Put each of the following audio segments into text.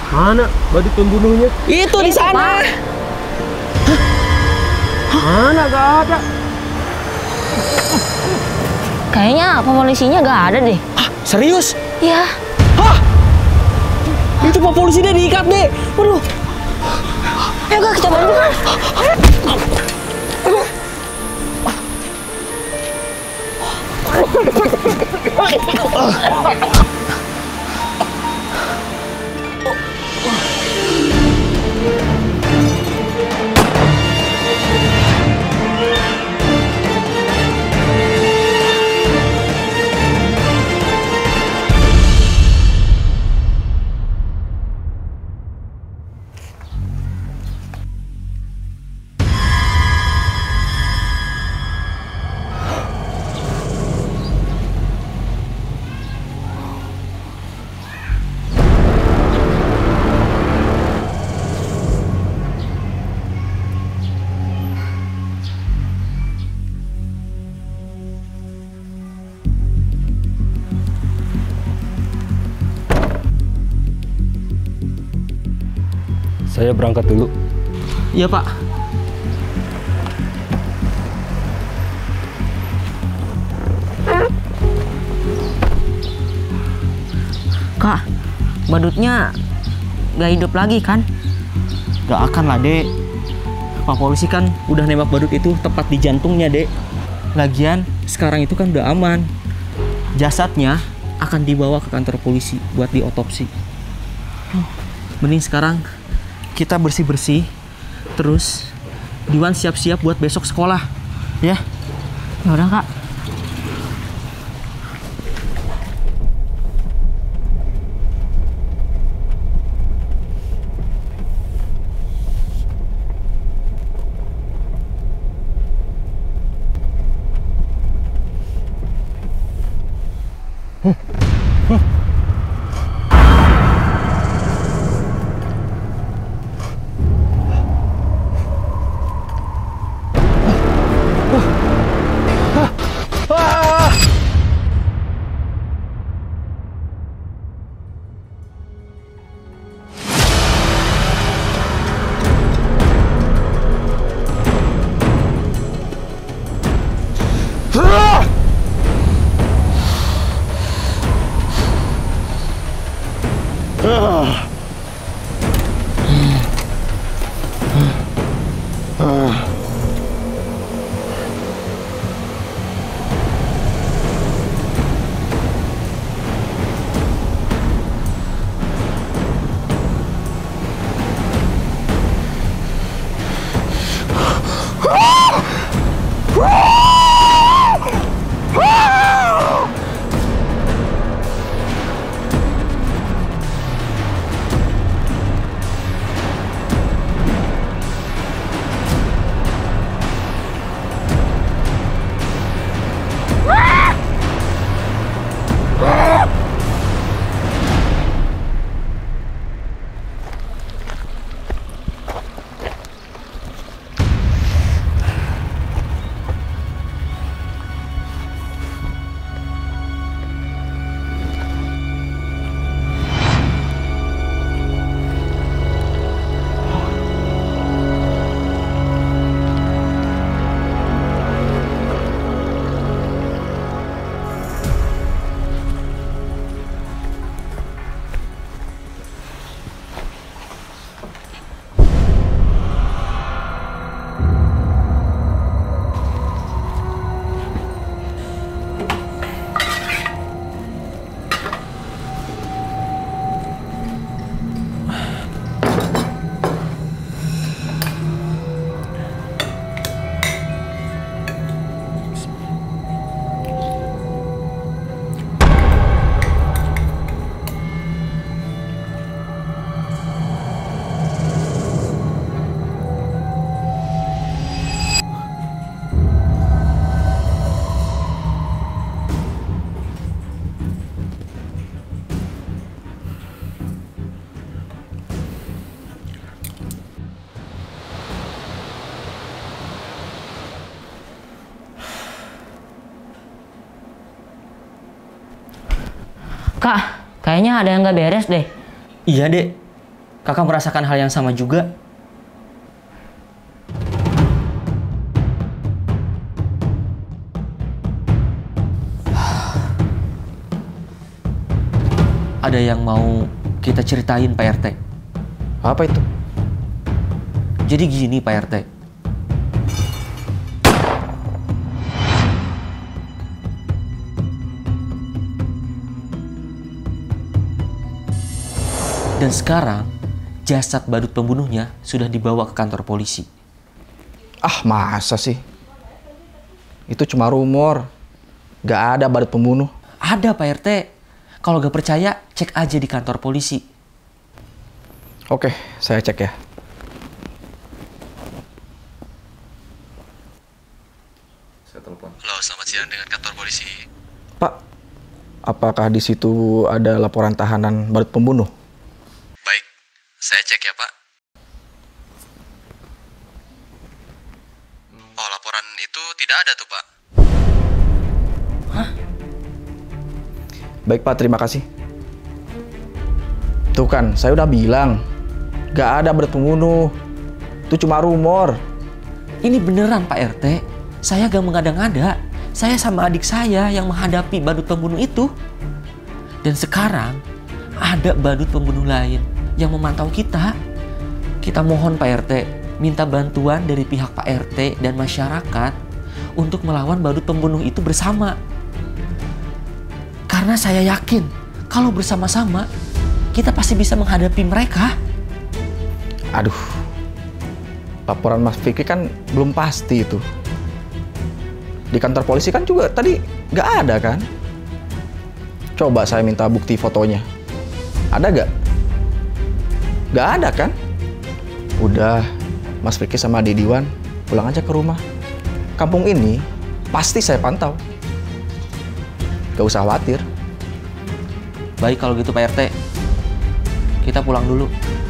Mana badut pembunuhnya? Itu di sana. Mana gak ada? Kayaknya polisinya gak ada deh. Hah, serius? Iya. Hah? Itu Pak Polisinya diikat, Dek. Waduh. Ayo Kak, kita bantu Kak. Saya berangkat dulu. Iya, Pak. Kak, badutnya gak hidup lagi kan? Gak akan lah, Dek. Pak Polisi kan udah nembak badut itu tepat di jantungnya, Dek. Lagian, sekarang itu kan udah aman. Jasadnya akan dibawa ke kantor polisi buat diotopsi. Mending sekarang kita bersih-bersih, terus Diwan siap-siap buat besok sekolah, ya? Ya udah Kak. Kak, kayaknya ada yang nggak beres deh. Iya, Dek. Kakak merasakan hal yang sama juga? Ada yang mau kita ceritain, Pak RT. Apa itu? Jadi gini, Pak RT. Dan sekarang, jasad badut pembunuhnya sudah dibawa ke kantor polisi. Ah, masa sih? Itu cuma rumor. Gak ada badut pembunuh. Ada, Pak RT. Kalau gak percaya, cek aja di kantor polisi. Oke, saya cek ya. Saya telepon. Halo, selamat siang dengan kantor polisi. Pak, apakah di situ ada laporan tahanan badut pembunuh? Baik, saya cek ya, Pak. Oh, laporan itu tidak ada tuh, Pak. Baik Pak, terima kasih. Tuh kan, saya udah bilang. Gak ada badut pembunuh. Itu cuma rumor. Ini beneran, Pak RT. Saya gak mengada-ngada. Saya sama adik saya yang menghadapi badut pembunuh itu. Dan sekarang, ada badut pembunuh lain yang memantau kita. Kita mohon Pak RT, minta bantuan dari pihak Pak RT dan masyarakat untuk melawan badut pembunuh itu bersama. Karena saya yakin, kalau bersama-sama, kita pasti bisa menghadapi mereka. Aduh, laporan Mas Fikri kan belum pasti itu. Di kantor polisi kan juga tadi nggak ada kan? Coba saya minta bukti fotonya. Ada nggak? Nggak ada kan? Udah, Mas Fikri sama Adi Diwan pulang aja ke rumah. Kampung ini pasti saya pantau. Gak usah khawatir. Baik kalau gitu Pak RT, kita pulang dulu.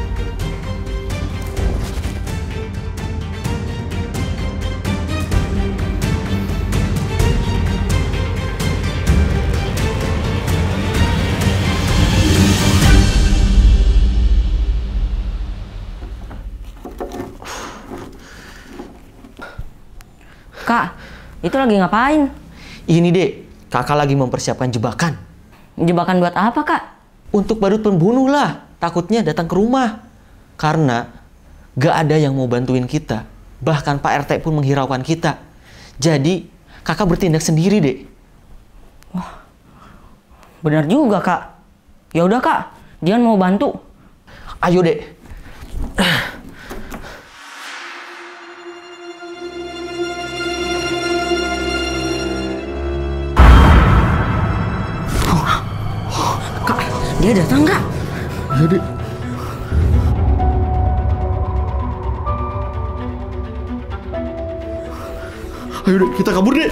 Kak, itu lagi ngapain? Ini Dek, kakak lagi mempersiapkan jebakan. Jebakan buat apa, Kak? Untuk badut pembunuh lah, takutnya datang ke rumah. Karena gak ada yang mau bantuin kita. Bahkan Pak RT pun menghiraukan kita. Jadi, kakak bertindak sendiri, Dek. Benar juga, Kak. Ya udah, Kak. Dian mau bantu. Ayo, Dek. Kak, dia datang nggak? Iya, Dek. Ayo, Dek, kita kabur, Dek.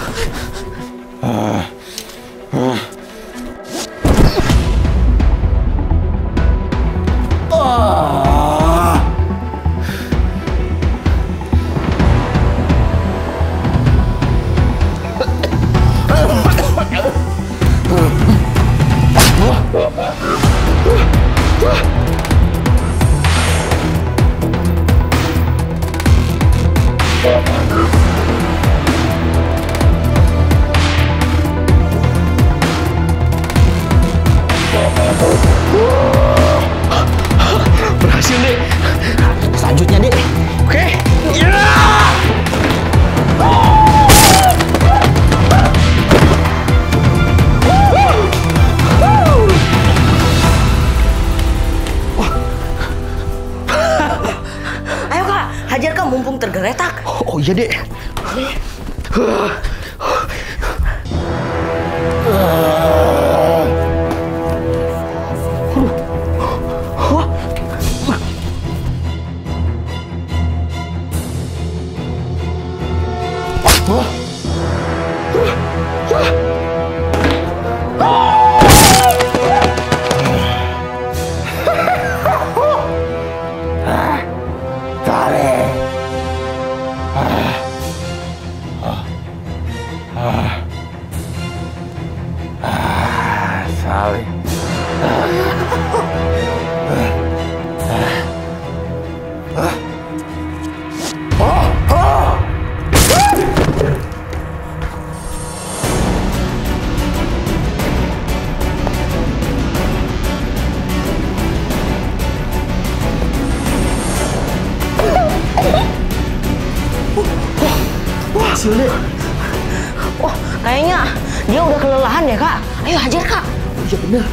Berhasil, Dek. Selanjutnya, Dek. Oke. Ayo, Kak. Hajar, Kak. Mumpung tergeletak. Oh iya, Dek. berhasil, Dek. Wah, kayaknya dia udah kelelahan deh, Kak. Ayo hajar, Kak. Iya benar.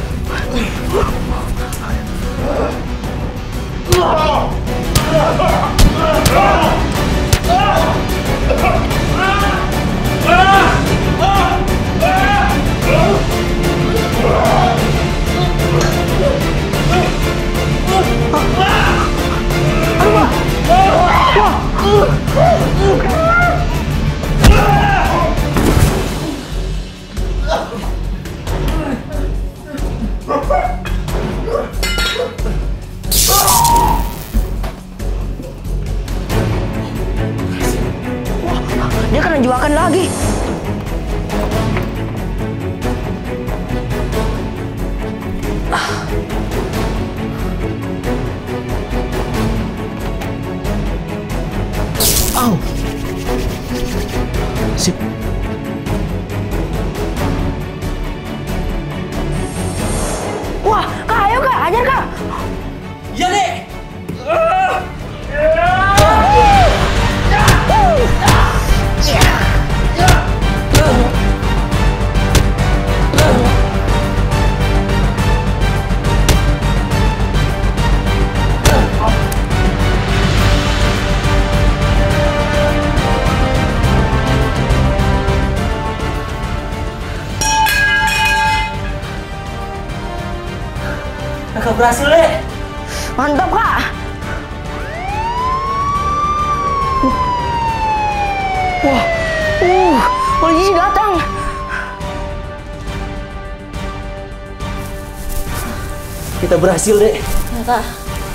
Dia kena jebakan lagi. Au. Sip. Wah, Kak, ayo Kak, hajar Kak. Iya, Dek. Kakak berhasil, Dek. Mantap Kak. Wah, polisi datang. Kita berhasil, Dek. Ya, Kak.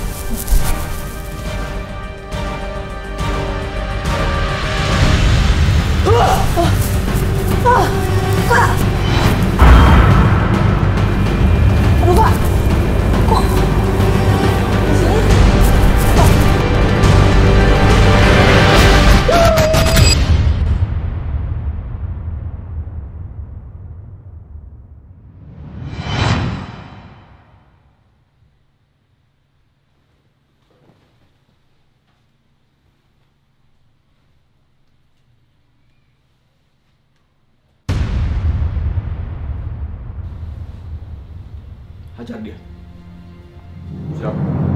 Kak. Aduh, Kak. Kok di sini? Hajar dia. Siap.